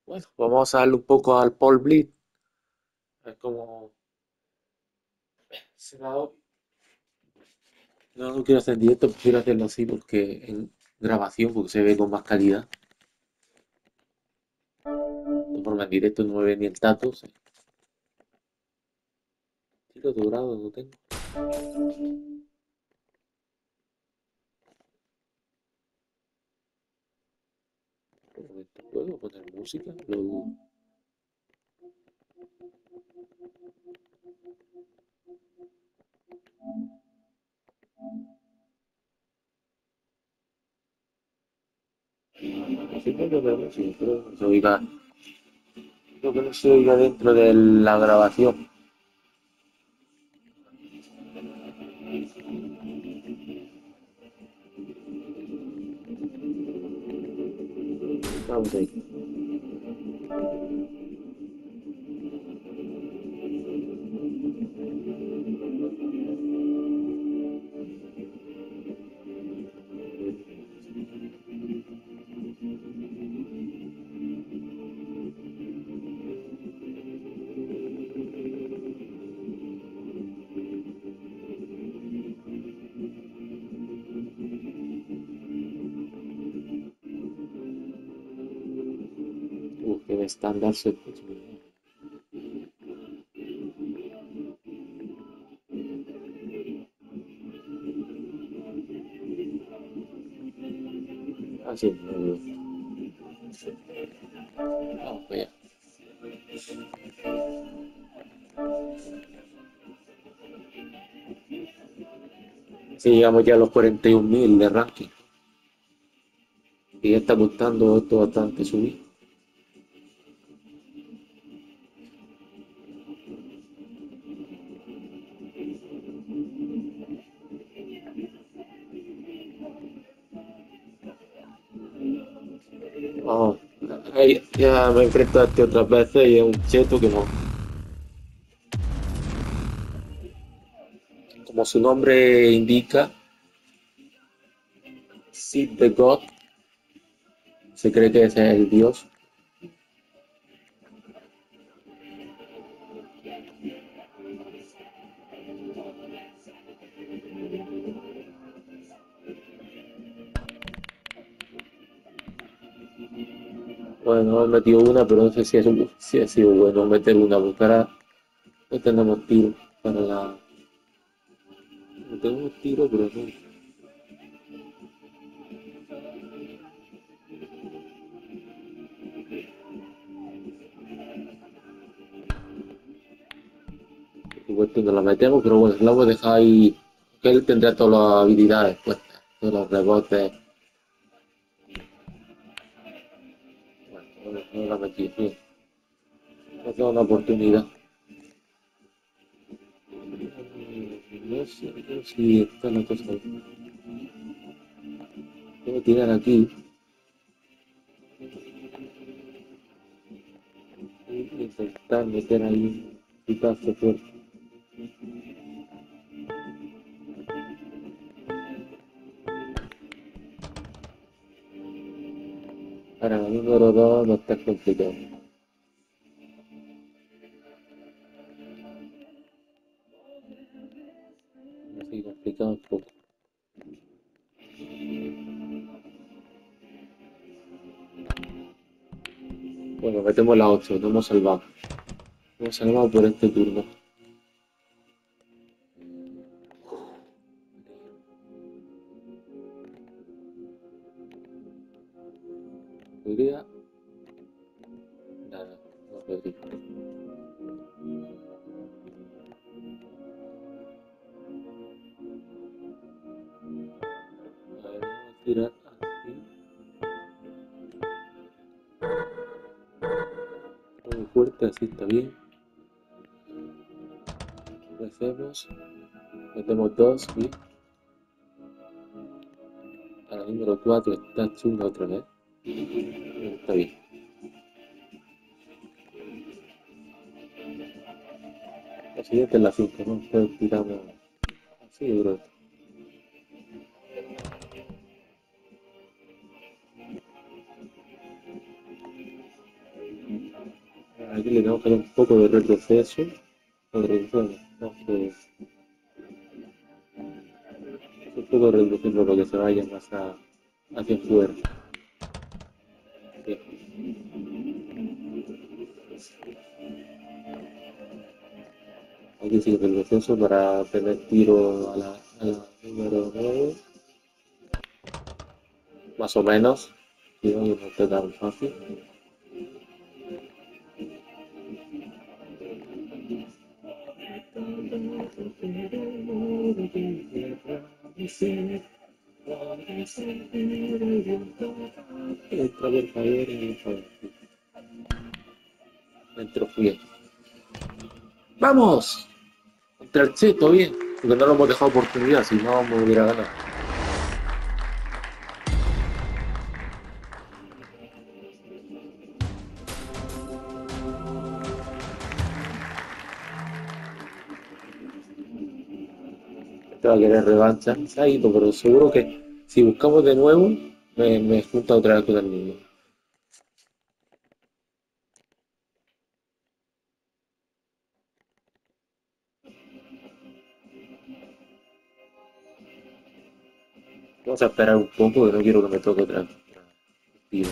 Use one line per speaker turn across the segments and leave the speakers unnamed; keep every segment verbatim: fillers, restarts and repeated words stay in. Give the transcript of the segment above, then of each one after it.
Bueno, vamos a darle un poco al Paul Blitz. Es como senador. No, no quiero hacer en directo, prefiero hacerlo así porque en grabación, porque se ve con más calidad. De forma en directo no me ve ni el tato. Sí. Tiro dorado no tengo. Un momento, ¿puedo poner música? Lo dudo. Sí, no puedo poner música, pero no se oiga. Creo que no se oiga dentro de la grabación. Vamos ahí. Uf, en estándar se escucha muy bien. Ah, sí, muy bien. Vamos para allá. Sí, llegamos ya a los cuarenta y un mil de ranking. Y ya está costando esto bastante subir. Oh, ahí ya me enfrentaste otras veces y es un cheto que no. Como su nombre indica, Sid the God, se cree que ese es el dios. Bueno, he metido una, pero no sé si, es, si ha sido bueno meter una, porque ahora no tenemos tiro para la. No tenemos tiro, pero no. Por supuesto no la metemos, pero bueno, la hemos dejado ahí. Que él tendrá todas las habilidades puestas, todos los rebotes. Bueno, no, no la metí, bien. Nos da una oportunidad. No sé, no sé si está la cosa. Voy a tirar aquí y intentar meter ahí un pitazo fuerte. Para la número dos no está complicado. Así complicado un poco. Bueno, metemos la ocho, no hemos salvado. No hemos salvado por este turno. Podría. Nada, no perdí. A ver, vamos a tirar así. Muy fuerte, así está bien. Lo hacemos. Metemos dos y a la número cuatro está chunga otra vez. Está bien. La siguiente es la cinco, ¿no? Entonces tiramos así, bro. Aquí le tenemos que dar un poco de retroceso. O de retroceso, no, de- un poco de retroceso para que se vaya más a- hacia afuera. Sí. Aquí sigue el retroceso para tener tiro a la, a la número nueve. Más o menos. Sí, no, no está tan fácil. Entra por favor y por favor. Entró bien. ¡Vamos! Contra el Cheto, bien. Porque no lo hemos dejado oportunidad, si no, me hubiera ganado. Este va a querer revancha. Se ha ido, pero seguro que si buscamos de nuevo, me, me junta otra vez con el niño. Vamos a esperar un poco, que no quiero que me toque otra vez. Tío.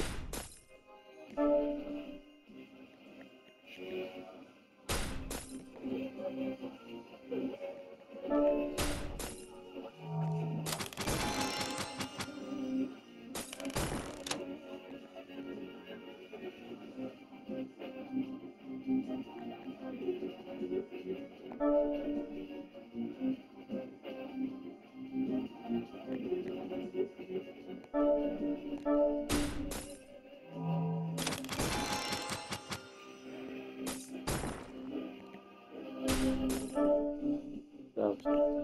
Vamos.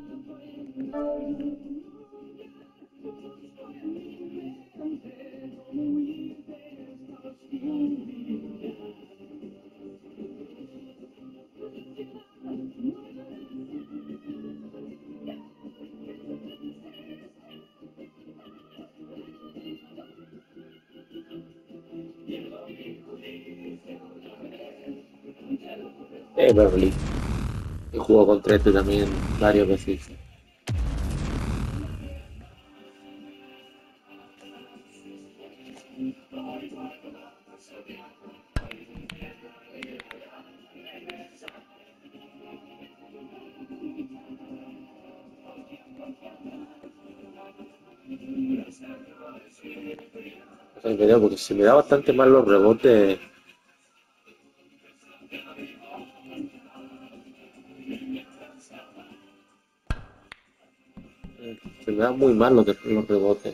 Eh, Beverly. He jugado contra este también varias veces. O sea, me da- porque se me da bastante mal los rebotes. Se me dan muy mal los, de- los rebotes.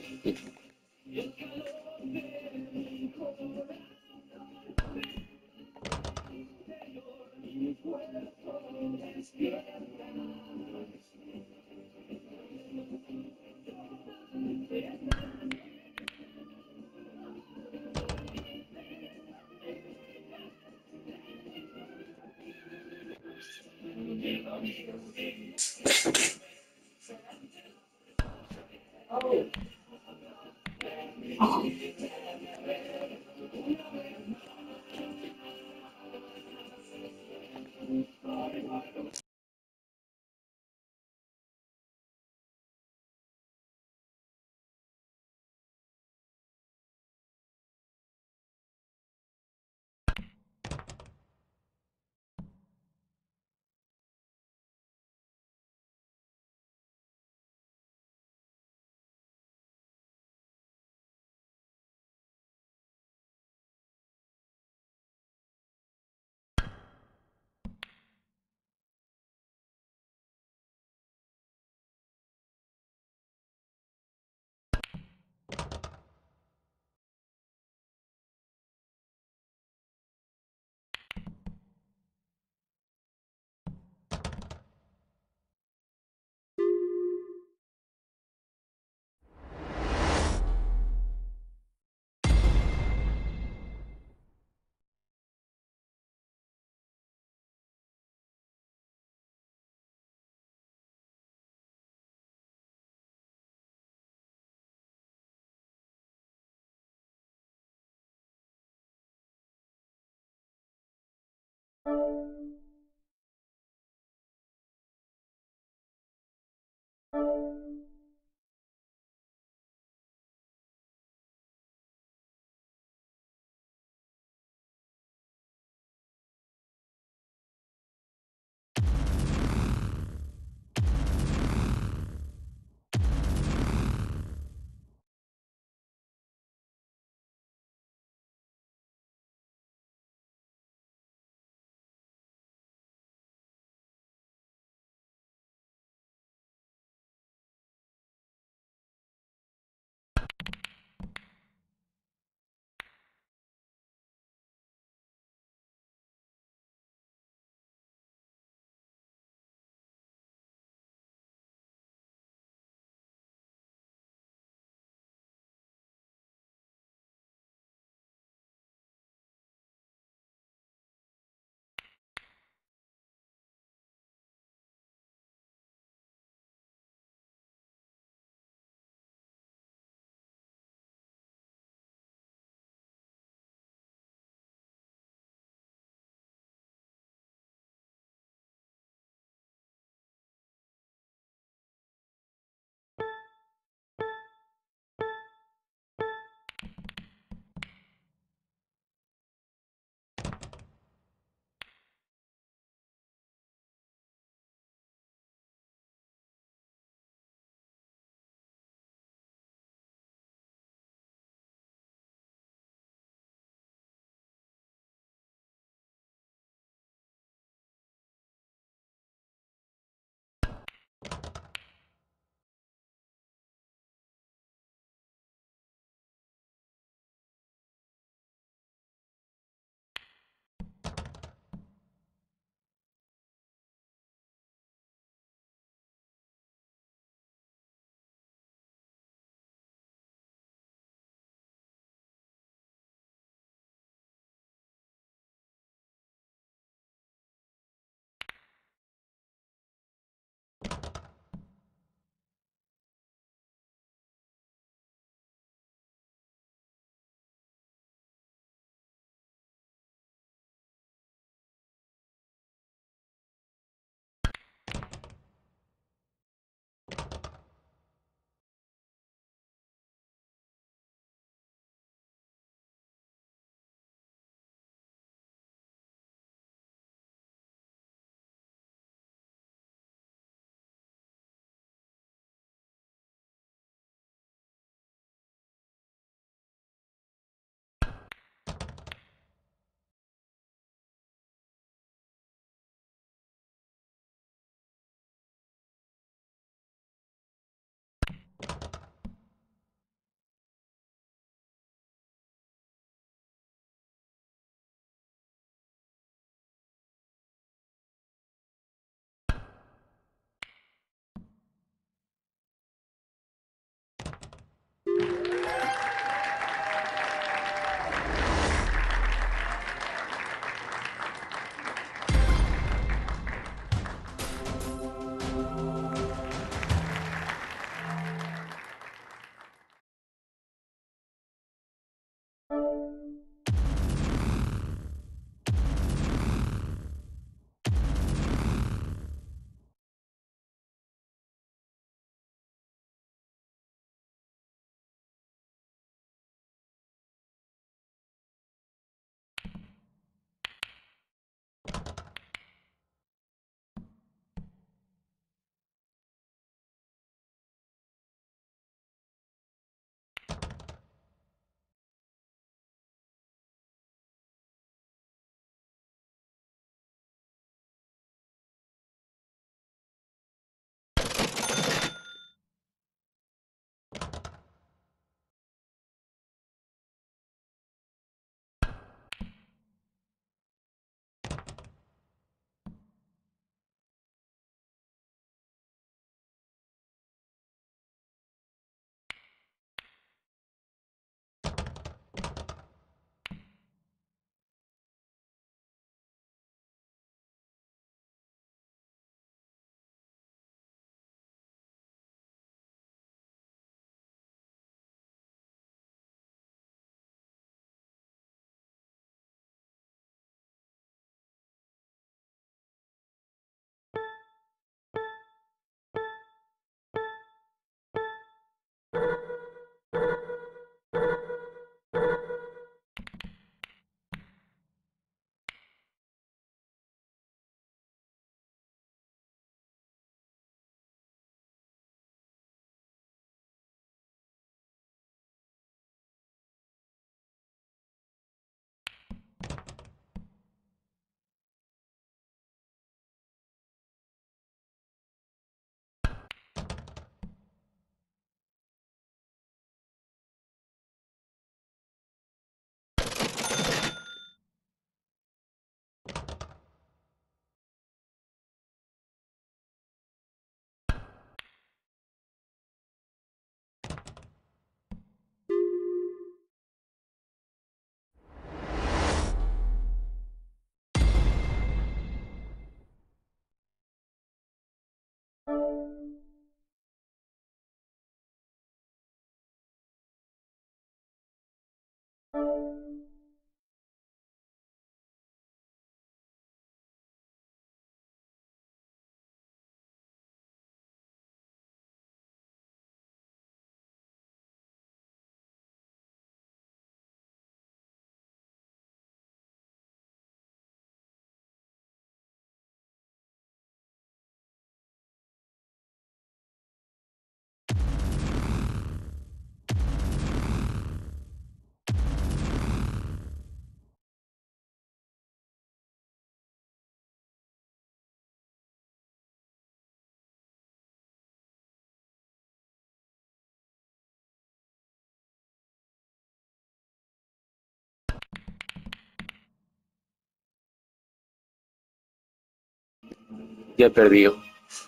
Ya he perdido.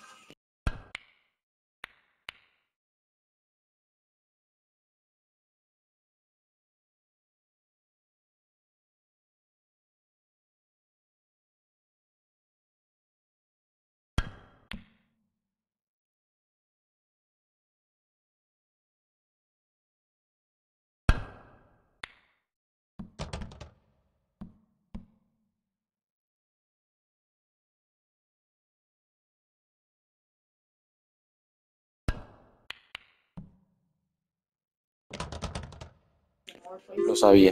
Lo sabía.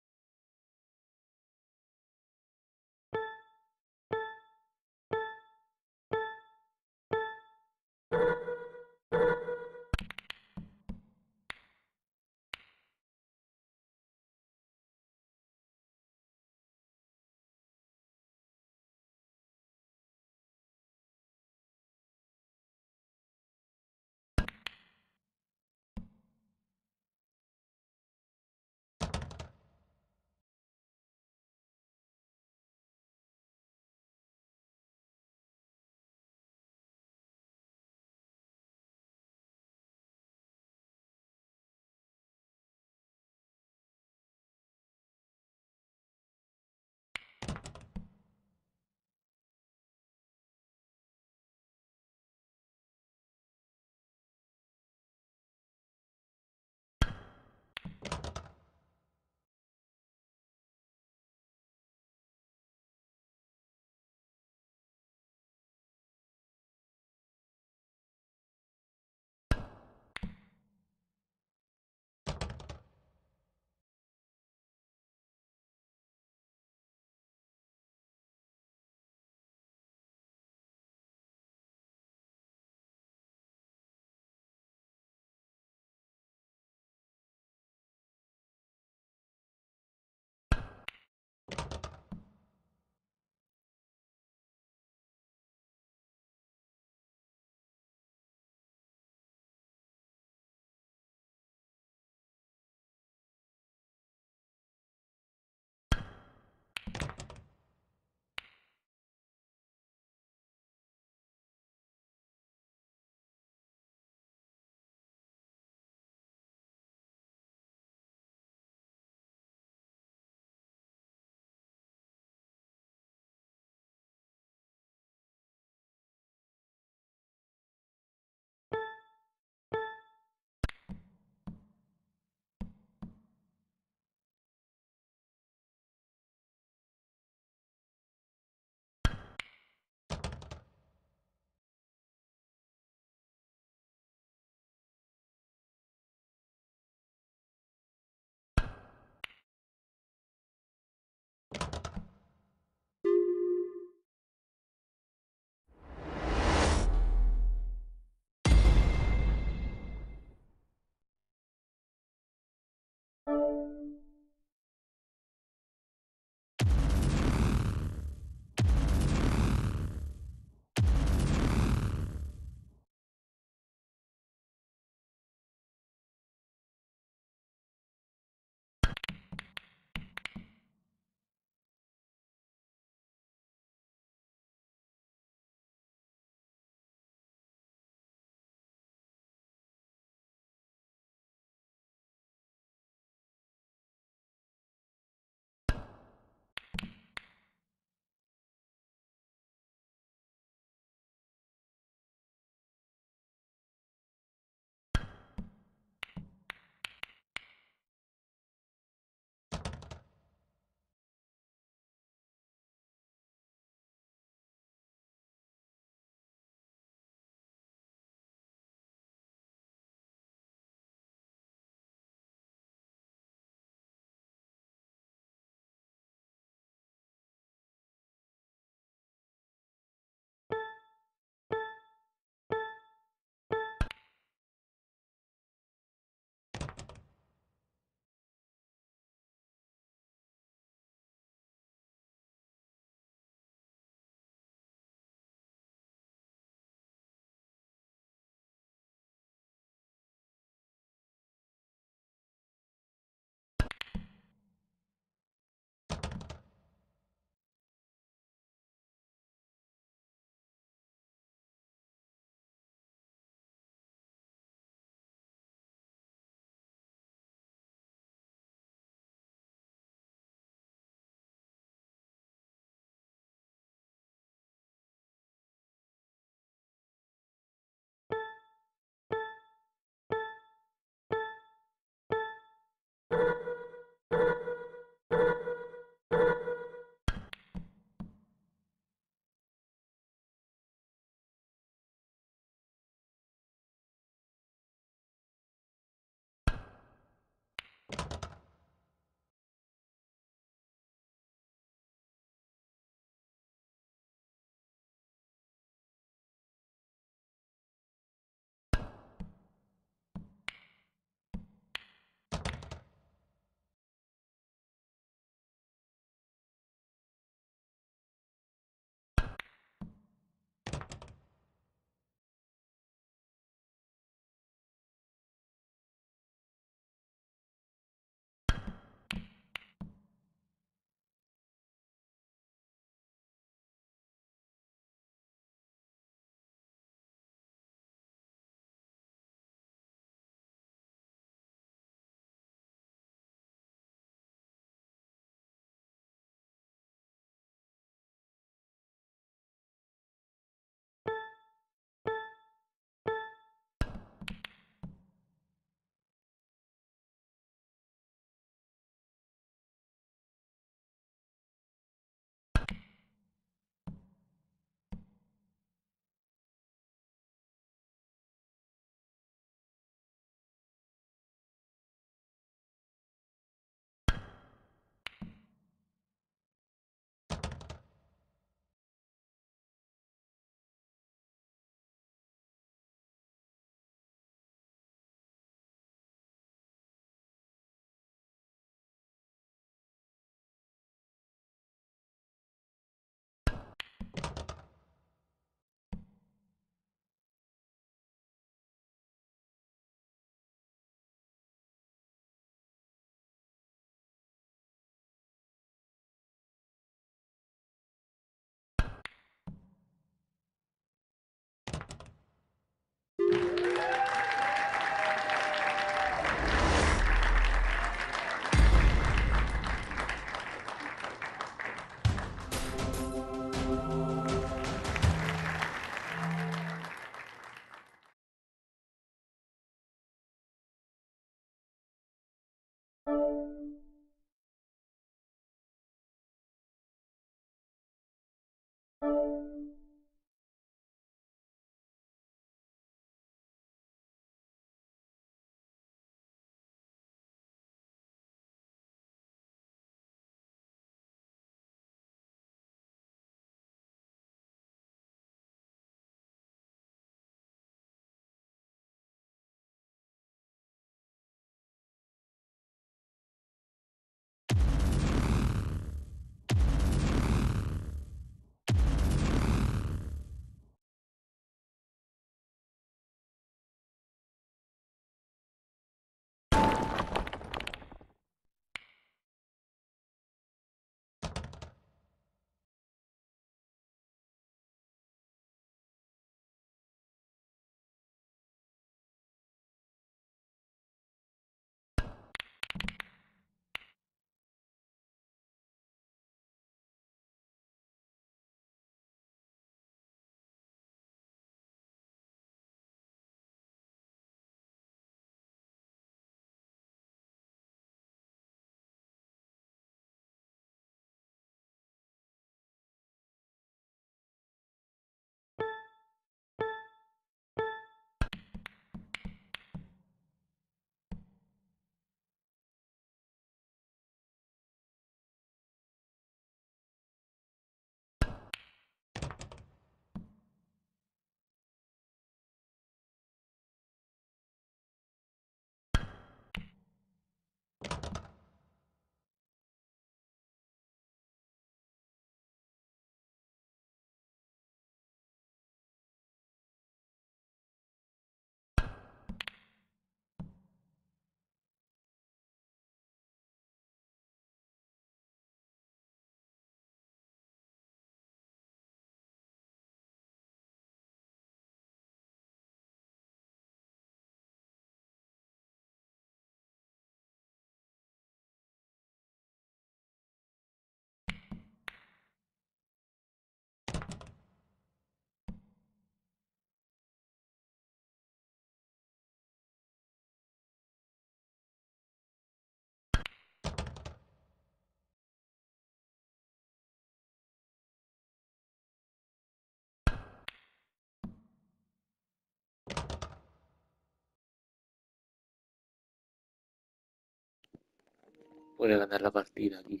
puede ganar la partida aquí.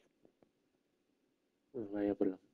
Pues vaya por la...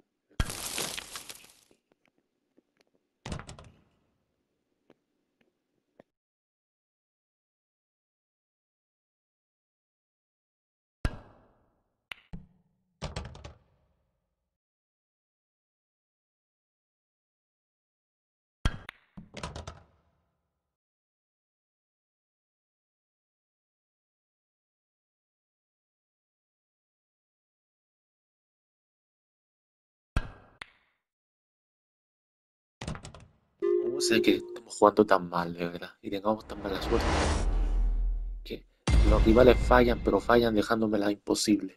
¿Cómo sé que estamos jugando tan mal, de verdad? Y tengamos tan mala suerte. Que los rivales fallan, pero fallan dejándomela imposible.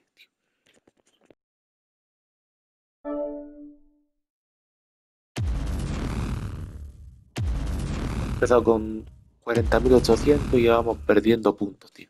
Empezado con cuarenta mil ochocientos y ya vamos perdiendo puntos, tío.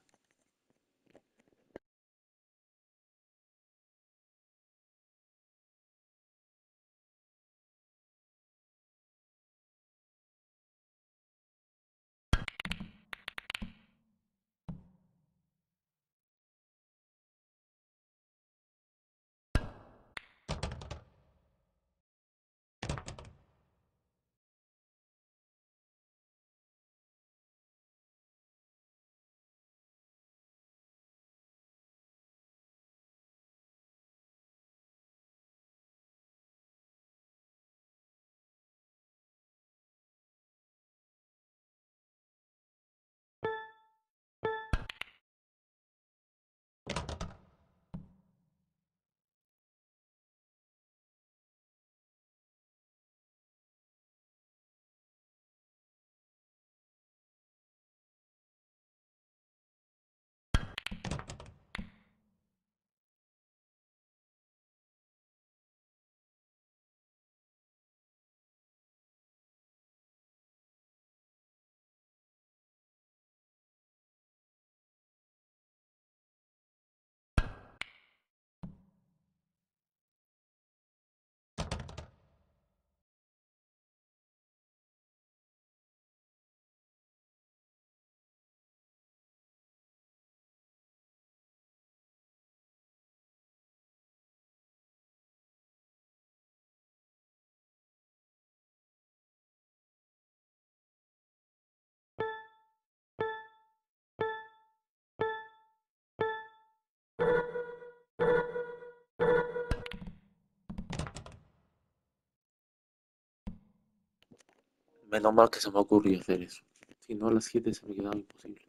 Menos mal que se me ocurrió hacer eso. Si no, a las siete se me quedaba imposible.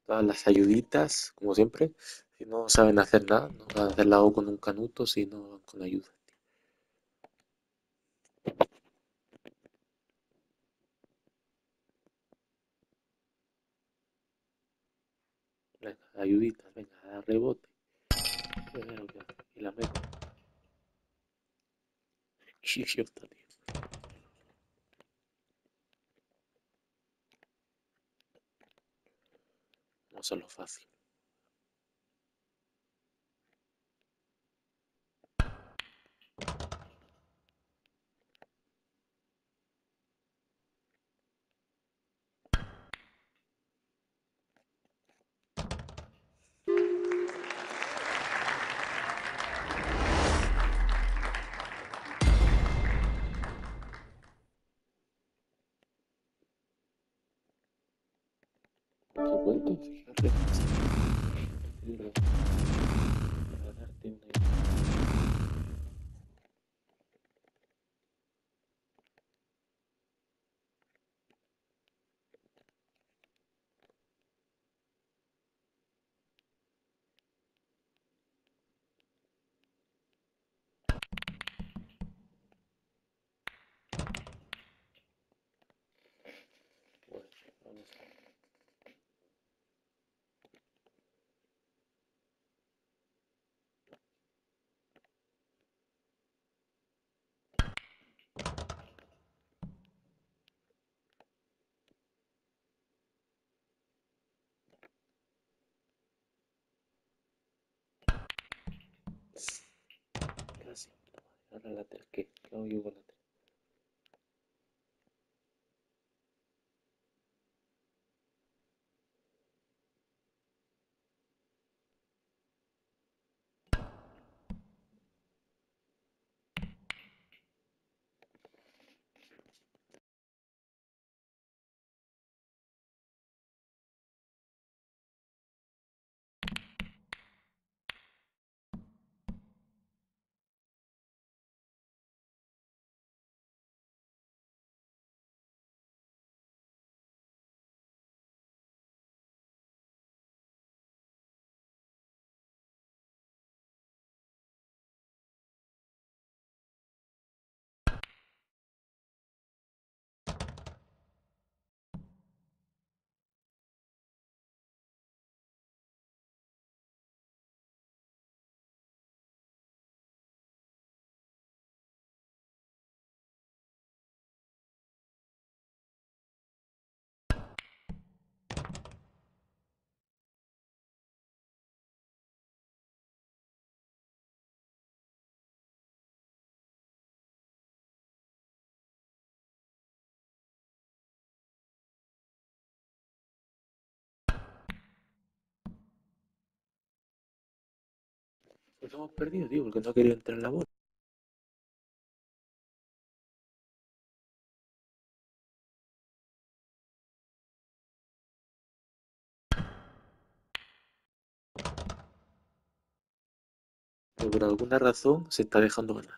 todas las ayuditas, como siempre. Si no saben hacer nada, no saben hacer la O con un canuto, sino con ayuda. Venga, ayuditas, venga, a dar rebote. Venga, lo que hace. Y la meto. Idiota, tío. Vamos a lo fácil. Por supuesto, fíjate. Para darte una Bueno, vamos a ver. Casi. Ahora la tres, ¿qué? ¿Qué hago yo con la tres? Pues hemos perdido, tío, porque no ha querido entrar en la bola. Pero por alguna razón se está dejando ganar.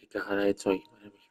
¿Qué caja he hecho ahí? Madre mía.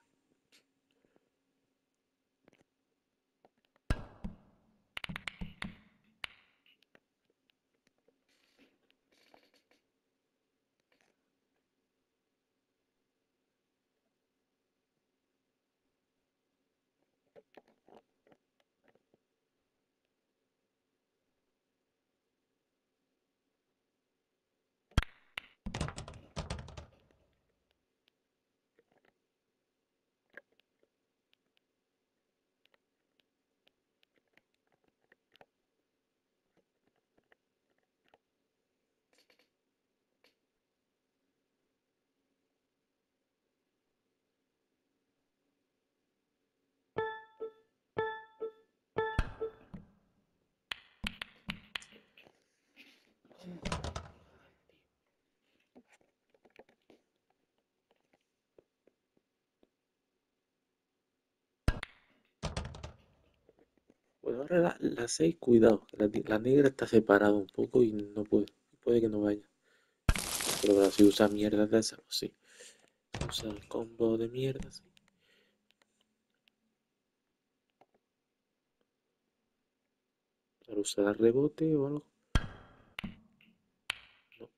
Bueno, ahora la, la seis, cuidado. La, la negra está separada un poco y no puede. Puede que no vaya. Pero claro, si usa mierda de esa, pues sí. Usa el combo de mierda, sí. Para usar rebote o algo. No.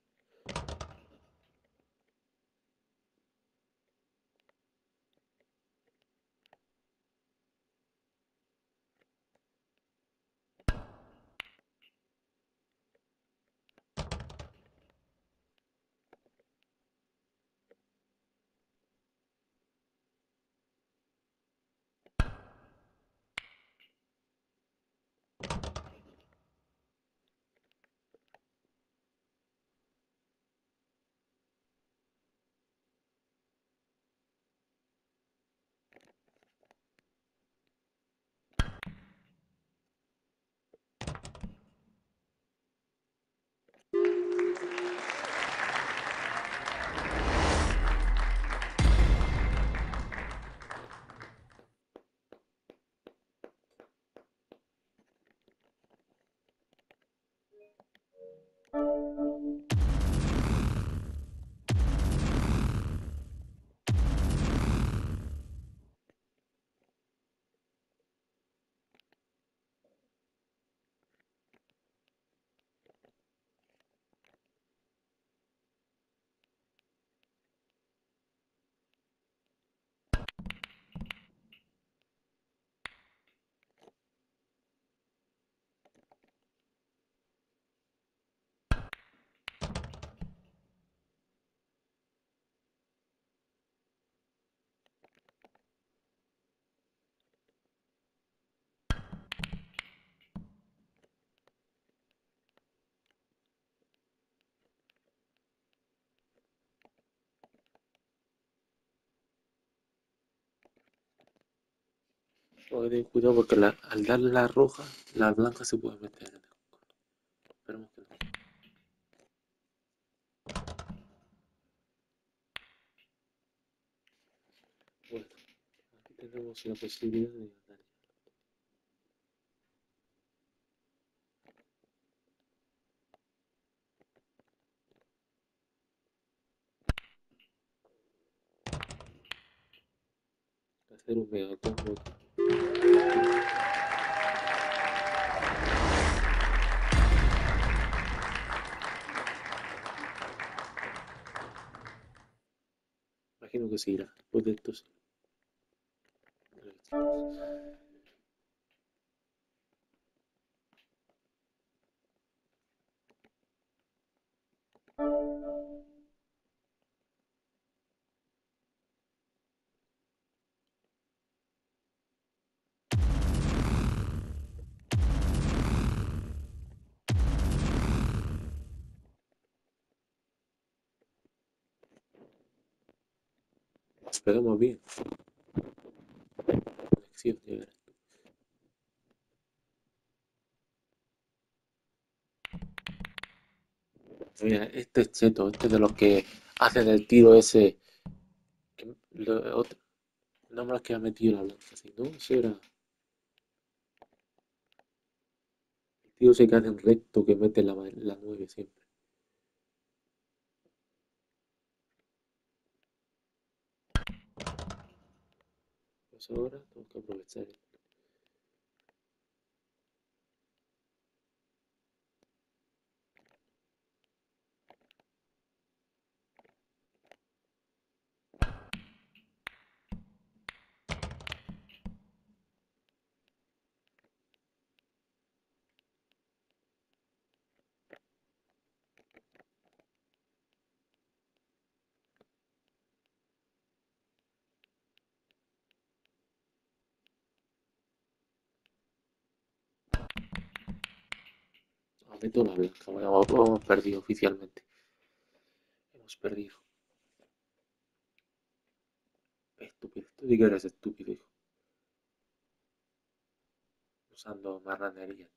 Tengo que tener cuidado porque la- al darle la roja, la blanca se puede meter. Esperemos que no. Bueno, aquí tenemos la posibilidad de ganar. Hacer un mega combo aquí. Imagino que se irá. Después de esto sí. Esperemos bien. Conexión, ya verás. Mira, este es cheto, este es de los que hacen el tiro ese. Que lo- otro, no me lo que ha metido la blanca, así, ¿no? Ese era el tiro ese que hacen recto que mete la, ma- la nueve siempre. eso ahora, tengo que aprovechar esto. Ah, meto una blanca, bueno, hemos perdido oficialmente. Hemos perdido. Estúpido, tú sí que eres estúpido, hijo. Usando marranería.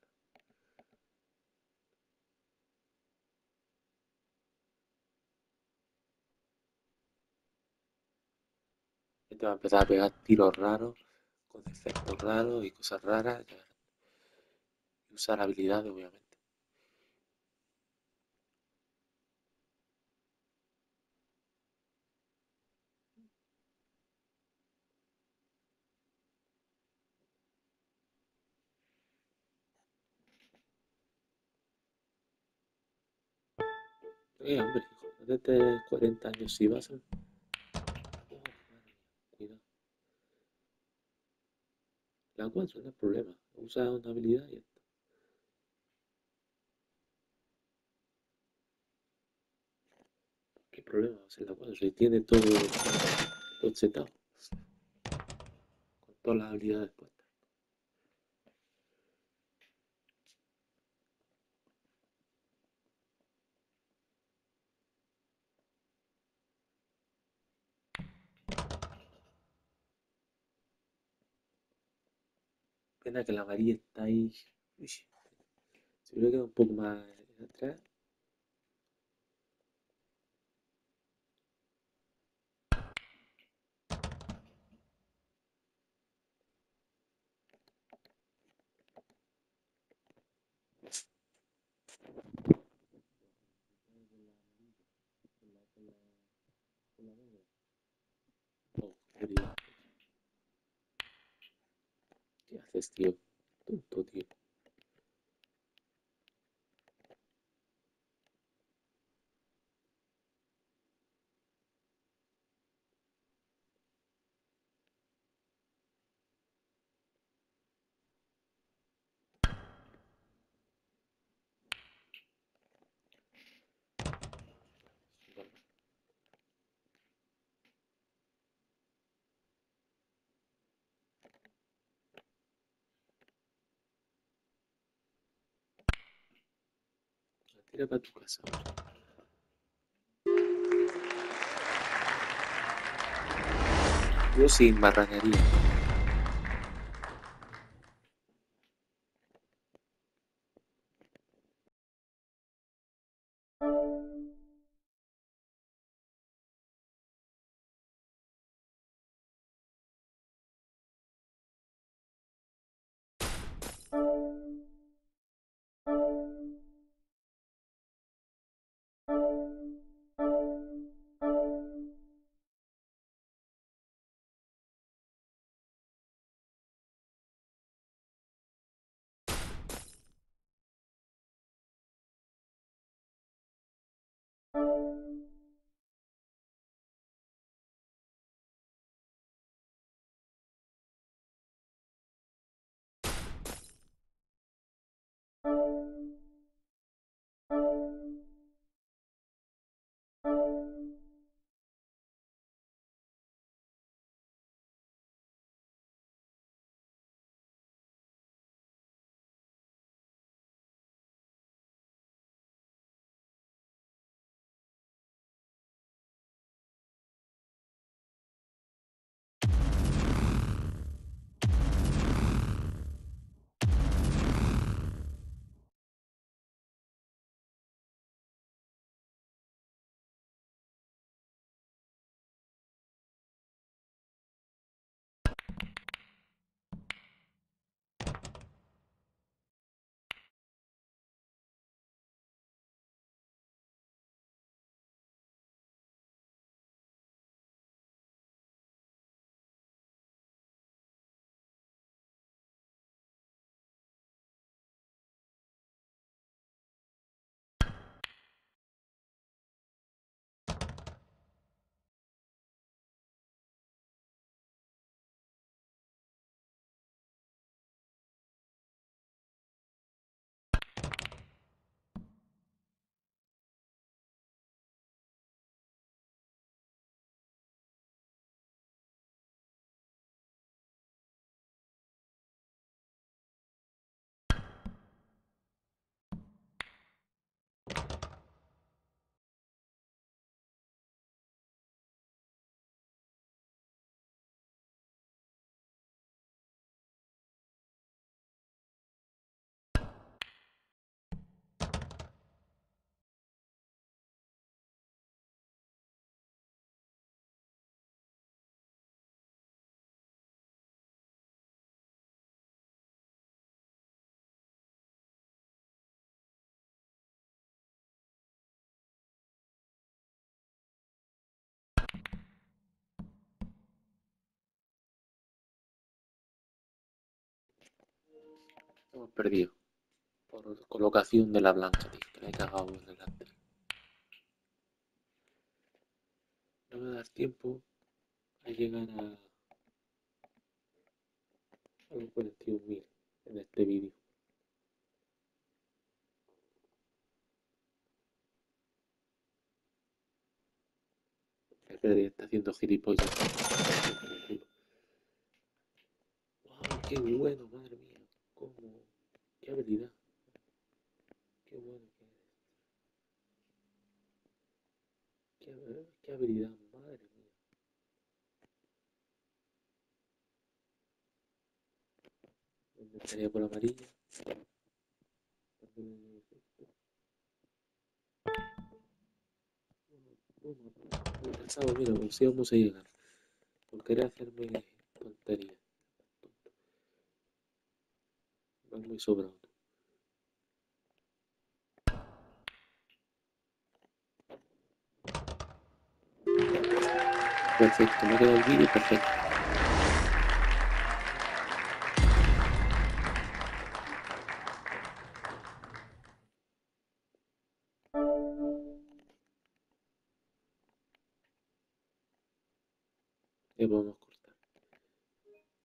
Este va a empezar a pegar tiros raros, con efectos raros y cosas raras. Y usar habilidades, obviamente. Eh, hombre, hijo, desde cuarenta años si vas a... Oh, madre mía, cuidado. La cuatro no es problema. Usa una habilidad y ya está. ¿Qué problema va a ser la cuatro? Si tiene todo, todo setado, con todas las habilidades puestas. Pena que la María está ahí. Uy, si hubiera quedado un poco más atrás. Oh, querido. ¿Qué haces, tío? Tonto, tío. Tira para tu casa. Yo sin marranería. Hemos perdido. Por colocación de la blanca, tío. Que le he cagado en delante. No me va a dar tiempo a llegar a, a los cuarenta y un mil en este vídeo. El Pedri está haciendo gilipollas. ¡Wow! ¡Qué bueno! Madre mía. ¿Cómo? ¡Qué habilidad! ¡Qué bueno que eres! ¡Qué, qué habilidad! Madre mía. Me estaría por amarilla. He pensado, mira, pues sí vamos a llegar. Por querer hacerme tonterías. Vas muy sobrado. Perfecto, me ha quedado el vídeo perfecto. Ya podemos